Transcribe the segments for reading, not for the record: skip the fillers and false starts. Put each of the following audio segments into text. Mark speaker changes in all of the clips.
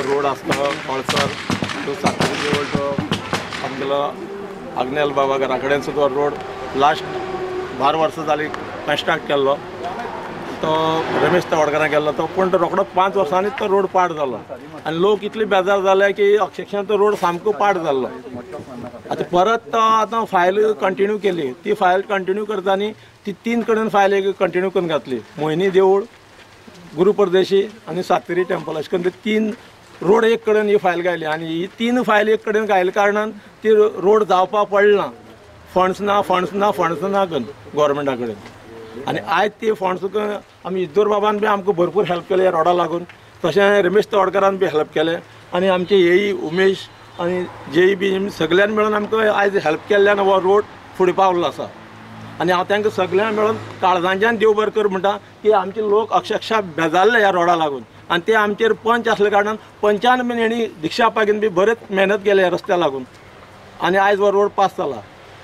Speaker 1: Road आसता कळसर to Sateri देवूळ तो आमगेलो आग्नेल बाबा घरा कडेन सुद्दां रोड लास्ट 12 वर्सां जाली कन्स्ट्रक्ट केल्लो तो रमेश तवडकरान केल्लो तो पूण तो रोखडो 5 वर्सांनीच तो रोड पाड जालो आनी लोक इतले बेजार जाले की अक्षरशः तो रोड सामको पाड जाल्लो. आतां परत तो आतां फायल कंटिन्यू केली. ती फायल कंटिन्यू करतानी ती 3 कडेन फायल एक कंटिन्यू करून घातली. मोहिनी देवूळ, गुरुप्रदेशी आनी सातेरी टेम्पल अशें करून 3 रोड एक कडेन ही फायल घायली आनी ही 3 फायल एक कडेन घायल्या कारणान ती रोड जावपाक पडना. फंड्स ना करून गव्हर्मेंटा कडेन आनी आयज ती फंड्स आमी इद्दोर बाबान बी आमकां भरपूर हेल्प केले रोडा लागून. तशें रमेश तवडकरान बी हेल्प केलें आनी आमचे हेई उमेश आनी जेई बी सगळ्यान मेळून आमकां आयज हेल्प केल्ल्यान हो रोड फुडें पावल्लो आसा. आनी हांव तांकां सगळ्यांक मेळून काळजांच्यान देव बरें कर म्हणटा की आमचे लोक अक्षरशः बेजारले ह्या रोडा लागून. आनी ते आमचेर पंच आसल्या कारणान पंचान बीन हेणी रिक्षा पागीन बी बरेच मेहनत केले ह्या रस्त्या लागून आनी आयज हो रोड पास जाला.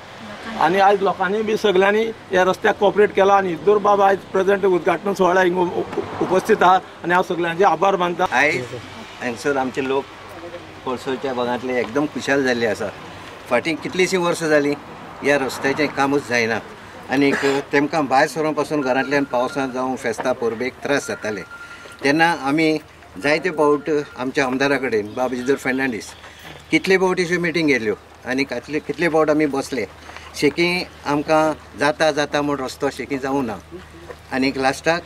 Speaker 1: आनी आयज लोकांनी बी सगळ्यांनी ह्या रस्त्याक कॉपरेट केला आनी इद्दोर बाबा आयज प्रेझेंट उद्घाटन सुवाळ्याक हिंग उपस्थित आहा आनी हांव सगळ्यांचे आभार मानता.
Speaker 2: आयज हांगसर आमचे लोक कोळसोच्या भागांतले एकदम खुशाल जाल्ले आसा. फाटीं कितलींशीं वर्सां जालीं ह्या रस्त्याचें कामूच जायना आनी तेमकां भायर सरों पासून घरांतल्यान पावसांत जावं फेस्ता परबेक त्रास जाताले. तेन्ना आमी जायते फावट आमच्या आमदारा कडेन बाब इजोर फेर्नांडीस कितले फावट अश्यो मिटींग गेल्यो आनी कितले फावट आमी बसले. शेकी आमकां जाता म्हूण रस्तो शेकी जावं ना आनीक लास्टाक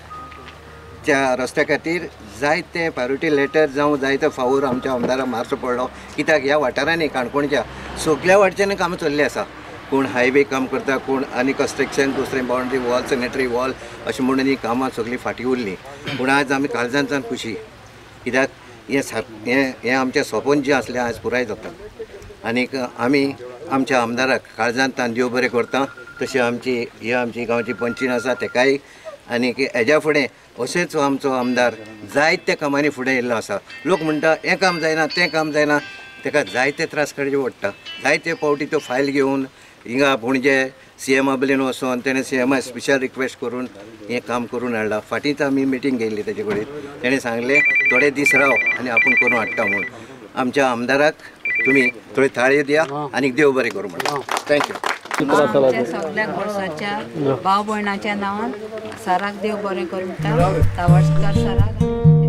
Speaker 2: त्या रस्त्या खातीर जायते प्रायोरिटी लेटर जावं जायते फावोर आमच्या आमदाराक मारचो पडलो. कित्याक ह्या वाठारांनी काणकोणच्या सगळ्या वाटच्यानी कामां चल्ली आसा. कोण हायवे काम करता, कोण आनी कन्स्ट्रक्शन, दुसरें बाउंड्री वॉल, सॅनिटरी वॉल अशें म्हणून ही कामां सगळीं फाटीं उरलीं. पूण आयज आमी काळजांतल्यान खुशी कित्याक हें आमचें सपन जें आसलें आयज पुराय जाता. आनीक आमी आमच्या आमदाराक काळजांतल्यान देव बरें करता. तशी आमची गांवची पंचीन आसा तेकाय आनीक हेज्या फुडें अशेंच आमचो आमदार जायत्या कामांनी फुडें येयल्लो आसा. लोक म्हणटा हें काम जायना तें काम जायना, ताका जायते त्रास काडचे पडटा. जायते फावटी त्यो फायल घेवन हिंगा पणजे CMा बलेन वचोन तेणें CMा स्पेशल रिक्वेस्ट करून हें काम करून हाडलां. फाटींच आमी मिटींग घेयल्ली तेजे कडेन. तेणें सांगलें थोडे दीस राव आनी आपूण करून हाडटा म्हणून. आमच्या आमदाराक तुमी थोडी थाळयो दिया आनी देव बरें करूं म्हणून. थँक्यू.
Speaker 3: सगळ्या कोळसाच्या भाव भयणाच्या नांवान सराक देव बरें करूं म्हणटा. तवडकर सराक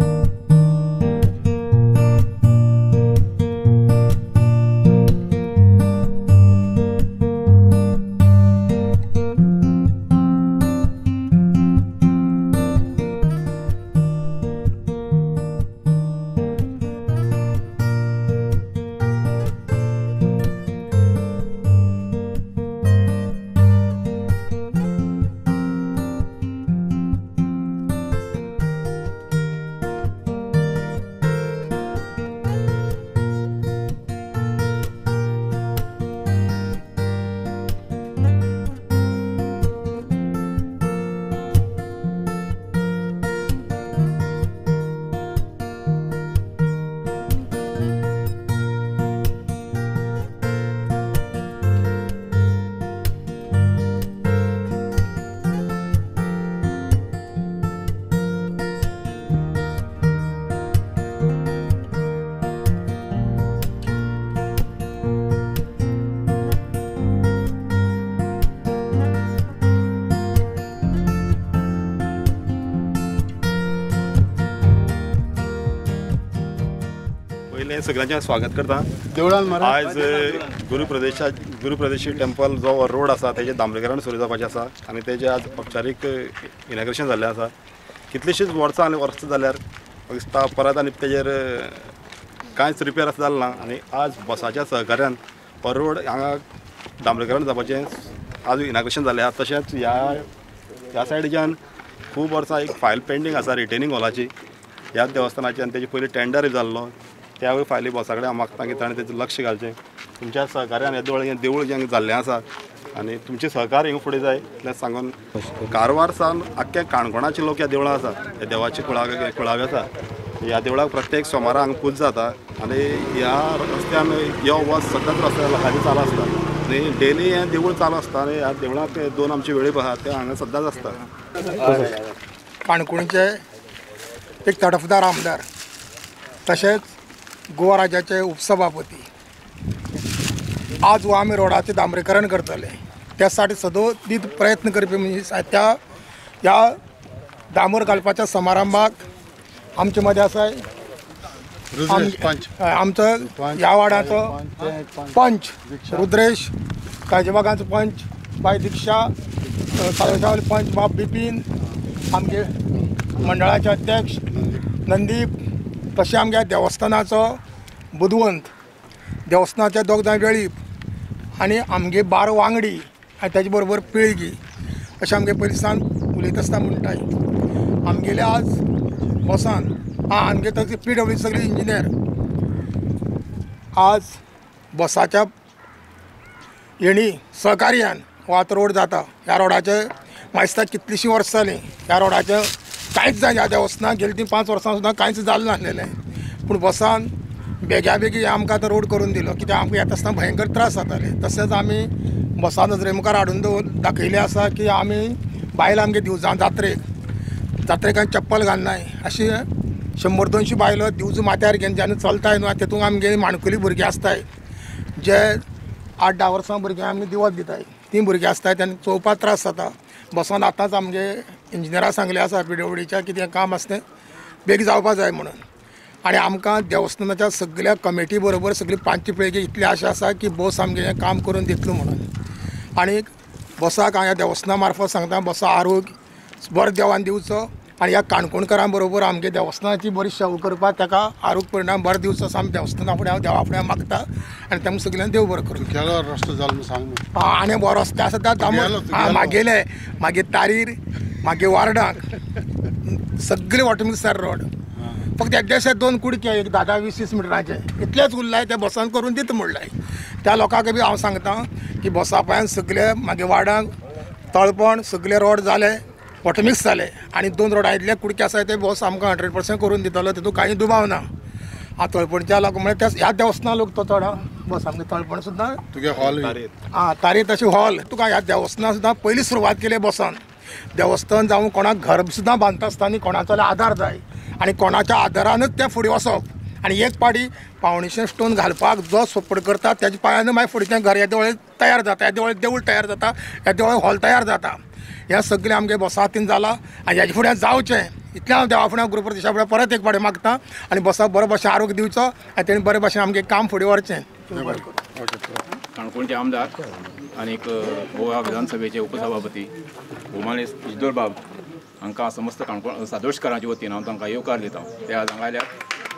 Speaker 4: सगळ्यांचे स्वागत करता देवळान. आयज गुरुप्रदेशी टेम्पल जो रोड आसा तेजे डांबरीकरण सुरू जावपाचें आसा आनी तेजें आज औपचारीक इनॉग्रेशन जाल्लें आसा. कितलींशींच वर्सां जाल्यार दिसता परत आनी तेजेर कांयच रिपेर आसा जालें ना आनी आज बसाच्या सहकार्यान हो रोड हांगा डांबरीकरण जावपाचें आज इनॉग्रेशन जाल्लें आसा. तशेंच ह्या सायडीच्यान खूब वर्सां एक फायल पेंडींग आसा रिटेनिंग हॉलाची ह्या देवस्थानाची आनी तेजे पयलीं टेंडर जाल्लो. त्यावेळी फायली बसा कडेन हांव मागता की ताणें तेजें लक्ष घालचें. तुमच्या सहकार्यान हें देवूळ जें जाल्लें आसा आनी तुमचें सहकार्य हिंगा फुडें जाय इतलें सांगून कारवार सावन आख्ख्या काणकोणाचे लोक ह्या देवळां आसा. ह्या देवाचे कुळावे आसा. ह्या देवळाक प्रत्येक सोमारा हांगा पूज जाता आनी ह्या रस्त्यान यो वच सतत रस्त्यार लोकांची चालू आसता आनी डेली हें देवूळ चालू आसता आनी ह्या देवळाक 2 आमचे वेळीप आसा ते हांगा सद्दांच आसता.
Speaker 5: काणकोणचे एक तडफदार आमदार तशेंच गोवा राज्याचे उपसभापती. आज हो आमी रोडाचे डांबरीकरण करतले. त्यासाठी सदोदित प्रयत्न करपी म्हणजे त्या ह्या डांबर घालपाच्या समारंभाक आमचे मध्ये आसा आमचं ह्या वाड्याचो पंच रुद्रेश, काजीबागांचो पंच बाय दिक्षा, सावयसावले पंच बाब बिपीन, आमगे मंडळाचे अध्यक्ष नंदीप, तशें आमगे देवस्थानाचो बुधवंत, देवस्थानाचे दोग जाण वेळीप आनी आमगे 12 वांगडी आनी तेजे बरोबर पिळगी अशें आमगे पयलीसान उलयता आसतना म्हणटाय. आमगेले आज बसान आमगे तशी PWD सगळी इंजिनियर आज बसाच्या येणी सहकार्यान हो आतां रोड जाता. ह्या रोडाचे म्हाका दिसता कितलींशीं वर्सां जालीं ह्या रोडाचें कांयच जाय ह्या देवस्थानाक गेलीं ती 5 वर्सां सुद्दां कांयच जालें नासलेलें. पूण बसान बेग्या बेगी आमकां आतां रोड करून दिलो, कित्याक आमकां येता आसतना भयंकर त्रास जाताले. तशेंच आमी बसा नजरे मुखार हाडून दाखयलें आसा की आमी बायलां आमगे दिवजां जात्रेक चप्पल घालनाय. अशी 100-200 बायलो दिवज माथ्यार घेवन जेन्ना चलताय न्हू तेतूंत आमगे माणकुली भुरगीं आसताय जे 8-10 वर्सां भुरग्यांक आमी दिवत दिताय. ती भुरगीं आसताय तेन्ना चोवपाक त्रास जाता. बसोन आतांच आमगे इंजिनियराक सांगलें आसा PWDच्या कितें काम आसा तें बेगी जावपाक जाय म्हणून. आनी आमकां देवस्थानाच्या सगळ्या कमिटी बरोबर सगळी पांचची पिळगी इतली आशा आसा की बस आमगे हें काम करून दितलो म्हणून. आनी बसाक हांव ह्या देवस्थाना मार्फत सांगता बसा आरोग्य बरो देवान दिवचो आनी ह्या काणकोणकारां बरोबर आमगे देवस्थानाची बरी सेवा करपाक ताका आरोग्य परिणाम बरो दिवचो असो आमी देवस्थाना फुडें हांव देवा फुडें मागता आनी तेमकां सगळ्यांक देव बरो करूं.
Speaker 6: केलो रस्तो जालो सांग
Speaker 5: आनी बरो रस्ते आसा त्या म्हागेले मागे तारीर मागे वार्डाक सगळे ऑटोमेटिक रोड फक्त एकदेशे 2 कुडके एक 10-20 मिटराचे इतलेच उरलाय ते बसान करून दिता म्हणलाय. त्या लोकांक बी हांव सांगता की बसा पांयान सगळे मागे वार्डाक तळपण सगळे रोड जाले ऑटोमिक्स जाले आनी 2 रोडांतले कुडके आसाय ते बस आमकां 100% करून दितलो, तितूंत कांय दुबाव ना. तळपणच्या लोक म्हणजे ह्या देवस्थाना लोक तो चड बस आमगे तळपण सुद्दां
Speaker 6: तुगे हॉल
Speaker 5: तारीर तशी हॉल तुका ह्या देवस्थाना सुद्दां पयली सुरवात केली बसान. देवस्थान जावं कोणाक घर सुद्दां बांदता आसतना कोणाचो आदार जाय आनी कोणाच्या आदारानूच ते फुडें वचप आनी एक पाटी 1.5 स्टोन घालपाक जो सपोर्ट करता त्याच्या पांयान मागीर फुडें घर हे देवळ तयार जाता, ह्या देवूळ तयार जाता, ह्या देवळाक हॉल तयार जाता. हें सगळें आमगे बसा हातीन जालां आनी हेजे फुडें जावचें इतलें हांव देवा फुडें गुरुप्रतिशा फुडें परत एक फावटी मागता आनी बसा बरे भशेन आरोग्य दिवचो आनी तेणी बरे भशेन आमगे काम फुडें व्हरचें.
Speaker 7: काणकोणचे आमदार आनी गोवा विधानसभेचे उपसभापती भोमाले इजदोर बाब हांकां समस्त काणकोण सादोळशकारांचे वतीन हांव तांकां येवकार दिता. ते आज हांगा आयल्यात.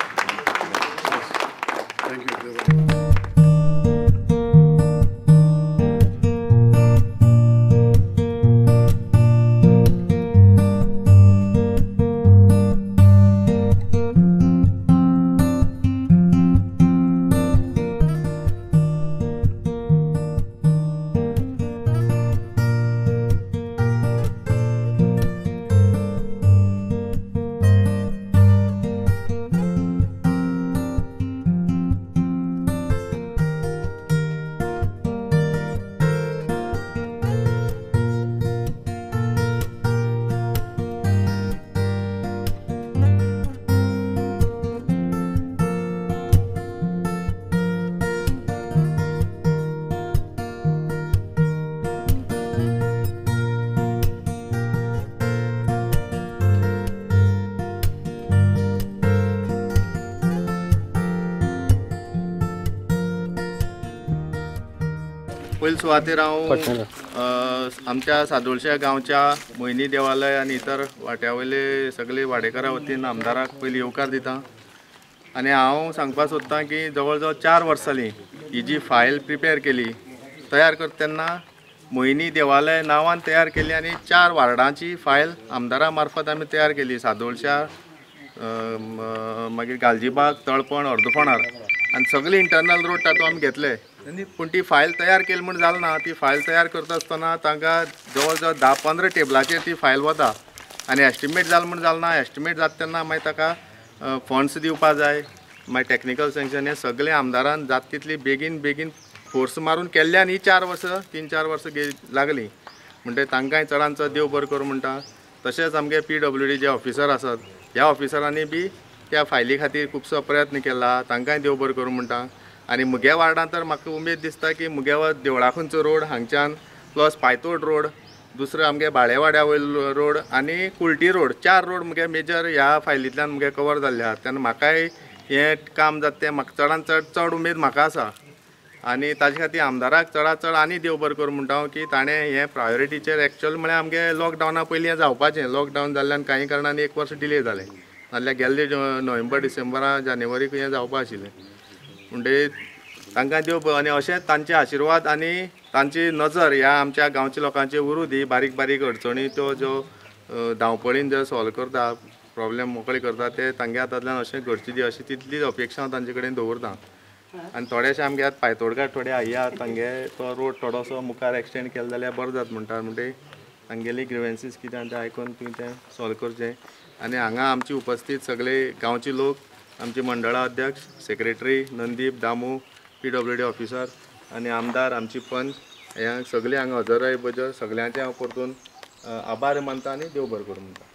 Speaker 8: पयले सुवातेर हांव आमच्या सादोळशा गांवच्या मोहिनी देवालय आनी इतर वाट्यावयले सगळे वाडेकारा वतीन आमदाराक पयली येवकार दिता. आनी हांव सांगपाक सोदतां की जवळ जवळ 4 वर्सां जालीं ही जी फायल प्रिपेर केली तयार करता तेन्ना मोहिनी देवालय नांवान तयार केली आनी 4 वार्डांची फायल आमदारा मार्फत आमी तयार केली. सादोळशा मागीर गालजीबाग, तळपण, अर्दफोंडार आनी सगळे इंटरनल रोड तातूंत आमी घेतले. पूण ती फायल तयार केली म्हण जालें ना. ती फायल तयार करता आसतना तांकां जवळ जवळ 10-15 टेबलाचेर ती फायल वता आनी एस्टिमेट जालें म्हण जालें ना. एस्टिमेट जाता तेन्ना मागीर ताका फंड्स दिवपाक जाय, मागीर टॅक्निकल सँक्शन हें सगळें आमदारान जाता तितली बेगीन फोर्स मारून केल्ले आनी 4 वर्सां 3-4 वर्सां लागलीं. म्हणटकीर तांकांय चडांत चड देव बरें करूं म्हणटा. तशेंच आमगे PWD जे ऑफिसर आसात ह्या ऑफिसरांनी बी त्या फायली खातीर खुबसो प्रयत्न केला, तांकांय देव बरें करूं म्हणटा. आनी मुगे वार्डांत तर म्हाका उमेद दिसता की मुगे देवळा खंयचो रोड हांगच्यान प्लस पायतोड रोड, दुसरो आमगे बाळेवाड्या वयलो रोड आनी कुल्टी रोड, 4 रोड मुगे मेजर ह्या फायलींतल्यान मुगे कवर जाल्ले आहात. तेन्ना म्हाकाय हें काम जाता तें म्हाका चडांत चड उमेद म्हाका आसा. आनी ताजे खातीर आमदाराक चडांत चड आनी देव बरें करूं म्हणटा हांव की ताणें हें प्रायोरिटीचेर एक्चुअल म्हळ्यार आमगे लॉकडावना पयलीं हें जावपाचें. लॉकडावन जाल्ल्यान कांय कारणांनी 1 वर्स डिले जालें, नाजाल्यार गेल्ले नोव्हेंबर डिसेंबरा जानेवारीक हें जावपा आशिल्लें. म्हणजे तांकां देव आनी अशेंच तांचे आशिर्वाद आनी तांची नजर ह्या आमच्या गांवच्या लोकांचेर उरूं दी. बारीक बारीक अडचणी त्यो ज्यो धांवपळीन जे सॉल्व करता, प्रॉब्लेम मोकळे करता, ते तांगे हातांतल्यान अशें घडची दी अशी तितलीच अपेक्षा हांव तांचे कडेन दवरतां. आनी थोडेशे आमगे आतां पायतोडकार थोडे आय्या तांगे तो रोड थोडोसो मुखार एक्सटेंड केलो जाल्यार बरो जाता म्हणटा. म्हणजे तांगेली ग्रिवेन्सीस कितें तें आयकून तुवें तें सॉल्व करचें. आनी हांगा आमची उपस्थित सगळे गांवचे लोक, आमचे मंडळा अध्यक्ष, secretary Nandip, Damu, PWD officer आनी आमदार, आमची पंच, ह्या सगळे हांगा हजर बजर सगळ्यांचे हांव परतून आभार मानता आनी देव बरें करूं म्हणटा.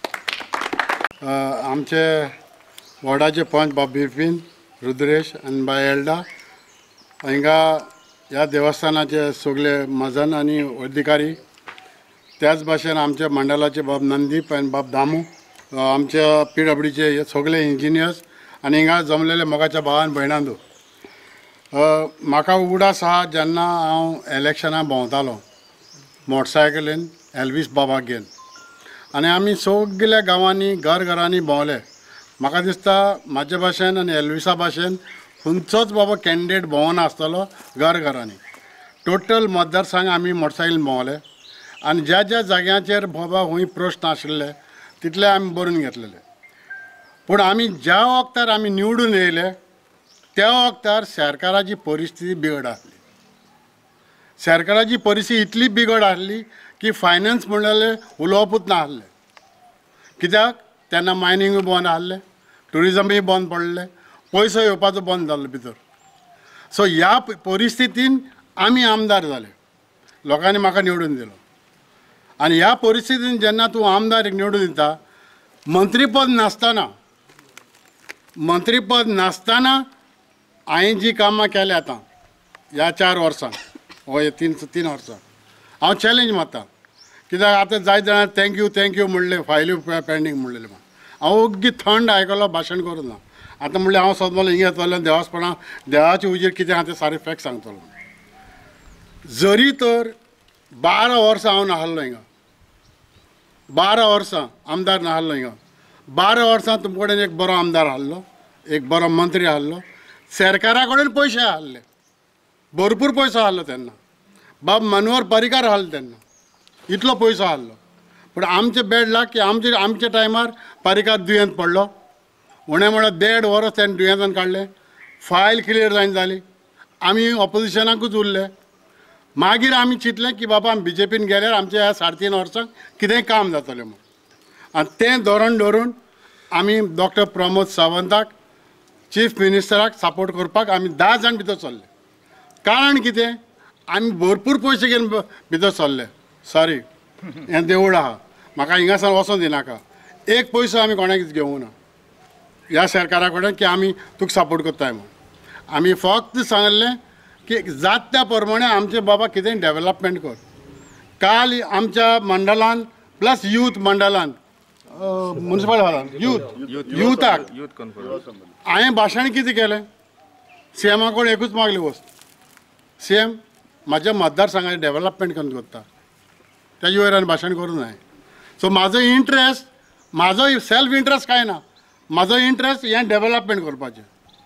Speaker 6: आमचे वॉर्डाचे पंच बाब बिपिन, रुद्रेश आनी बाय एल्डा हिंगा ह्या देवस्थानाचे सगळे मजन आनी अधिकारी, त्याच भाशेन आमचे मंडलाचे बाब नंदीप आनी बाब दामू, आमच्या PWDचे सगळे इंजिनियर्स आनी हिंगा जमलेले मोगाच्या भावान भयणांदू. म्हाका उगडास आहा जेन्ना हांव इलेक्शनाक भोंवतालो मोटरसायकलीन एल्वीस बाबाक घेवन, आनी आमी सगल्या गांवांनी घरांनी भोंवले. म्हाका दिसता म्हाजे भाशेन आनी एल्विसा भाशेन खंयचोच बाबा कॅन्डिडेट भोंवना आसतलो घरांनी. टोटल मतदारसंघ आमी मोटरसायकलीन भोंवले आनी ज्या ज्या जाग्यांचेर बाबा खंय प्रश्न आशिल्ले तितले आमी बरोवन घेतलेले. पूण आमी ज्या वक्तार आमी निवडून येयले त्या वक्तार सरकाराची परिस्थिती बिगड आसली. सरकाराची परिस्थिती इतली बिगड आसली की फायनान्स म्हणलेले उलोवपूच ना आसले. कित्याक तेन्ना मायनिंगूय बंद आसलें, ट्युरिजमूय बंद पडलें, पयसो येवपाचो बंद जाल्लो भितर. सो ह्या परिस्थितीन आमी आमदार जाले, लोकांनी म्हाका निवडून दिलो. आनी ह्या परिस्थितीन जेन्ना तूं आमदार निवडून दिता, मंत्रीपद नासतना हांवें जी कामां केल्या आतां ह्या 4 वर्सां हो 3 वर्सां हांव चॅलेंज मारता. कित्याक आतां जायत जाणां थँक्यू म्हणलें, फायल्यो पेंडींग म्हणलेलें. हांव ओग्गी थंड आयकलो, भाशण करूं ना. आतां म्हणलें हांव सद्दो हिंगा येतलो देवासपणां देवाचे उजेर कितें आहा तें सारें फॅक्ट सांगतलो. जरी तर 12 वर्सां हांव नाहल्लो हिंगा, 12 वर्सां आमदार नाहल्लो हिंगा, 12 वर्सां तुमचे कडेन एक बरो आमदार आहलो, एक बरो मंत्री आहलो, सरकारा कडेन पयशे आहले, भरपूर पयसो आहलो तेन्ना. बाब मनोहर पर्रीकार आहलो तेन्ना, इतलो पयसो आहलो. पूण आमचे बॅड लाक की आमच्या टायमार पर्रीकार दुयेंत पडलो. उणें म्हणल्यार 1.5 वर्स तेणें दुयेंतान काडलें, फायल क्लियर जायन जाली, आमी ऑपोजिशनाकूच उरले. मागीर आमी चिंतलें की बाबा आमी BJPन गेल्यार आमच्या ह्या 3.5 वर्सांक कितेंय काम जातलें म्हूण. आनी तें धोरण धरून आमी डॉक्टर प्रमोद सावंताक चीफ मिनिस्टराक सपोर्ट करपाक आमी 10 जाण भितर सरले. कारण कितें, आमी भरपूर पयशे घेवन भितर सरले. सॉरी, हें देवूळ आहा, म्हाका हिंगासान वचोंक दिनाका. एक पयसो आमी कोणाकच घेवूं ना ह्या सरकारा कडेन की आमी तुका सपोर्ट करताय म्हूण. आमी फक्त सांगलें की जात त्या प्रमाणे आमचे बाबा कितें डेव्हलपमेंट कर. काल आमच्या मंडलान प्लस यूथ मंडलान म्युनिसिपल हॉलान युथाक हांवें भाशण कितें केलें, CMा कडेन एकूच मागली वस्त, CM म्हाज्या मतदारसंघाचें डेव्हलपमेंट करून करता, तेजे वयर हांवें भाशण करूं ना. सो म्हाजो इंट्रस्ट, म्हाजो सेल्फ इंट्रस्ट कांय ना, म्हाजो इंट्रस्ट हें डेव्हलपमेंट करपाचें.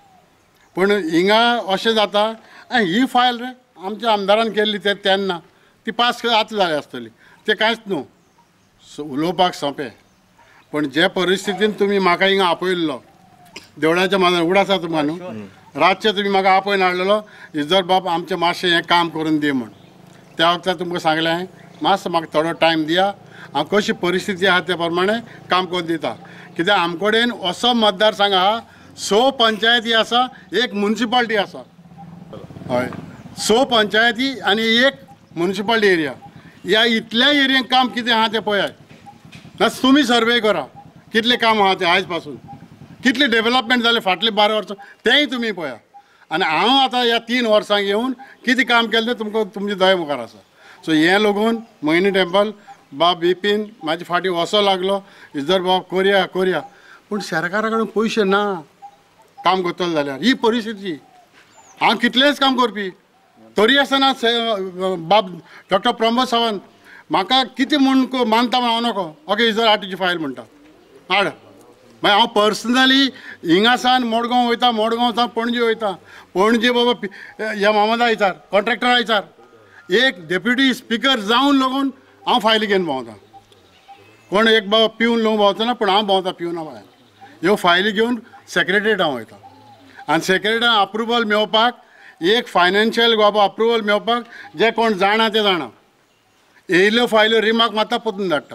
Speaker 6: पूण हिंगा अशें जाता, ही फायल रे आमच्या आमदारान केल्ली तेन्ना ती पास आतां जाली आसतली, तें कांयच न्हू. उलोवपाक सोंपें. पूण जे परिस्थितीन तुमी म्हाका हिंगा आपयल्लो, देवळाच्या मानान उगडास आसा तुमकां न्हू, रातचे तुमी म्हाका आपयन हाडलेलो इजर बाब आमचें मातशें हें काम करून दी म्हूण. त्या वक्तार तुमकां सांगलें हांवें मातसो म्हाका थोडो टायम दिया, हांव कशी परिस्थिती आहा त्या प्रमाणे काम करून दिता. कित्याक आमचे कडेन असो मतदारसंघ आहा, 100 पंचायती आसा, एक म्युनिसिपालिटी आसा. हय, 100 पंचायती आनी एक म्युनिसिपालिटी एरिया. ह्या इतल्या एरियेक काम कितें आहा तें पळयात. ना तुमी सर्वे करा कितलें काम आहा तें आयज पासून. कितले डेव्हलपमेंट जाले फाटले 12 वर्सां तेंय तुमी पळया. आनी हांव आतां ह्या 3 वर्सांक येवन कितें काम केलें तें तुमकां तुमचे दोळे मुखार आसा. सो हें लागून मोहिनी टेंपल बाब बिपीन म्हाजे फाटी वसो लागलो इजर बाब कोरया कोरया पूण सरकारा कडेन पयशे ना काम करतलो जाल्यार. ही परिस्थिती. हांव कितलेंच काम करपी तरी आसतना बाब डॉक्टर प्रमोद सावंत म्हाका कितें म्हूण मानता म्हण हांव नको ओके इजर हाड तुजी फायल म्हणटा हाड. मागीर हांव पर्सनली हिंगासान मडगांव वयता मडगांवसान पणजे वयता पणजे बाबा ह्या मामदा आयतार कॉन्ट्रॅक्टर आयतार एक डेप्युटी स्पिकर जावन लागून हांव फायल घेवन भोंवता. कोण एक बाबा पिवन लोक भोंवतना पूण हांव भोंवता पिवना भायर ह्यो फायली घेवन सेक्रेटरेट हांव वयता. आनी सेक्रेटरीन अप्रुवल मेळपाक एक फायनान्शियल बाबा अप्रुवल मेळपाक जे कोण जाणा ते जाणा येयल्यो फायल्यो रिमार्क मात्ता पोतून धाडटा.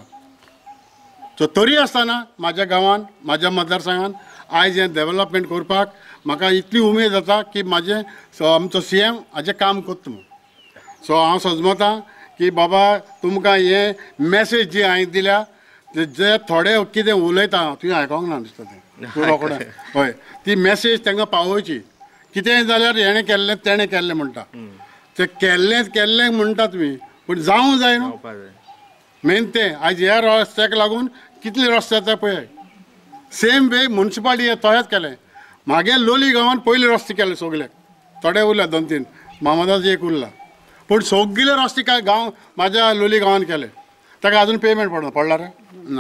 Speaker 6: सो तरी आसतना म्हाज्या गांवान म्हाज्या मतदारसंघान आयज हें डेव्हलपमेंट करपाक म्हाका इतली उमेद जाता की म्हाजें आमचो CM हाजें काम करता म्हणून. सो हांव सजमतां की बाबा तुमकां हें मॅसेज जी हांवें दिल्या जे थोडे कितें उलयता तुवें आयकोंक ना दिसता तें रोखडें हय ती मॅसेज तांकां पावोवची. कितेंय जाल्यार हेणें केल्लें तेणें केल्लें म्हणटा तें केल्लें म्हणटा तुमी पूण जावूं जाय न्हू. मेन तें आयज ह्या रस्त्याक लागून कितले रस्ते जाता पळय. सेम वे म्युन्सिपालिटी तशेंच केलें. म्हागे लोली गांवांत पयले रस्ते केले सगळे थोडे उरल्या 2-3 मामदाचो एक उरला पूण सगळे रस्ते काय गांव म्हाज्या लोली गांवांत केले. ताका आजून पेमेंट पडला रे ना.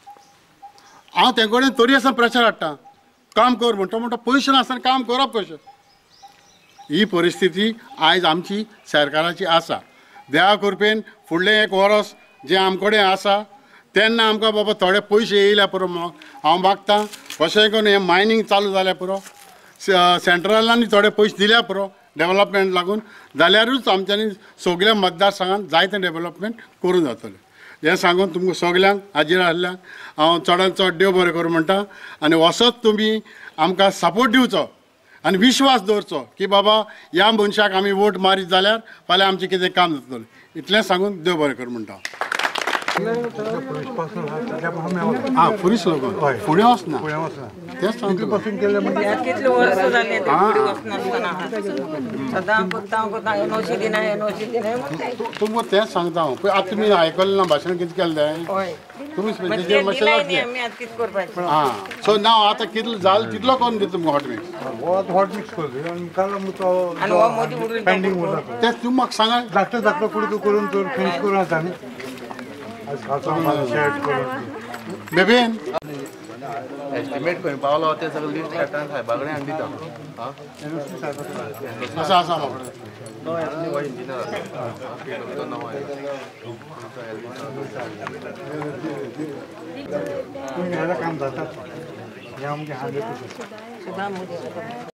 Speaker 6: हांव ते कडेन तरी आसतना प्रेशर हाडटा काम कर म्हणटा पयशे नासतना काम करप कशें. ही परिस्थिती आयज आमची सरकाराची आसा. देवा कृपेन फुडलें एक वर्स जें आमचे कडेन आसा तेन्ना आमकां बाबा थोडे पयशे येयल्या पुरो म्हणून हांव मागतां. कशेंय करून हें मायनींग चालू जाल्या पुरो सेंट्रलांनी थोडे पयशे दिल्या पुरो डेव्हलपमेंट लागून जाल्यारूच आमच्यांनी सगळ्या मतदारसंघांत जायतें डेव्हलपमेंट करूं जातलें. हें सांगून तुमकां सगल्यांक हाजीर आसल्यांक हांव चडांत चड देव बरें करूं म्हणटा. आनी वसत तुमी आमकां सपोर्ट दिवचो आनी विश्वास दवरचो की बाबा ह्या मनशाक आमी वोट मारीत जाल्यार फाल्यां आमचें कितें काम जातलें. इतलें सांगून देव बरें कर म्हणटा. हां पुलीस लोक फुडें वचना तेंच सांगता.
Speaker 9: कितले वर्स जाले
Speaker 6: तुमकां तेंच सांगता हांव पळय. आतां तुमी आयकलें ना भाशण कितें केलें तुमी स्पेशल मातशें हां. सो ना आतां कितलो जाल तितलो करून दिता तुमकां हॉट मिक्स पेंडींग तें तुमी म्हाका सांगा
Speaker 10: धाकटो कुडको करून फिनिश करून येता न्ही
Speaker 6: बेबीन
Speaker 8: एस्टिमेट खंय पावलो तें सगळें लिस्ट काडटा आनी सायबा कडेन हाडून दिता.
Speaker 6: आसा आसा म्हाका
Speaker 10: काम जाता हें आमगे